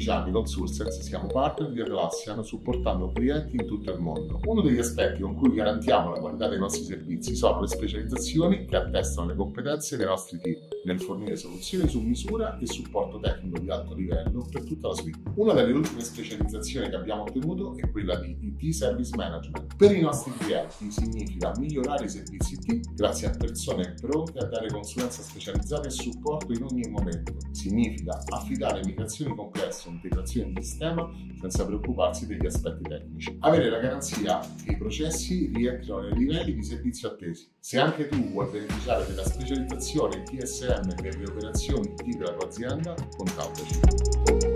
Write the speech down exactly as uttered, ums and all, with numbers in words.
quindici anni con Sursense siamo partner di Atlassian supportando clienti in tutto il mondo. Uno degli aspetti con cui garantiamo la qualità dei nostri servizi sono le specializzazioni che attestano le competenze dei nostri team nel fornire soluzioni su misura e supporto tecnico di alto livello per tutta la suite. Una delle ultime specializzazioni che abbiamo ottenuto è quella di I T Service Management. Per i nostri clienti significa migliorare i servizi I T grazie a persone pronte a dare consulenza specializzata e supporto in ogni momento. Significa affidare migrazioni complesse e integrazioni di sistema senza preoccuparsi degli aspetti tecnici. Avere la garanzia che i processi rientrino nei livelli di servizio attesi. Se anche tu vuoi beneficiare della specializzazione T S M per le operazioni I T della tua azienda, contattaci.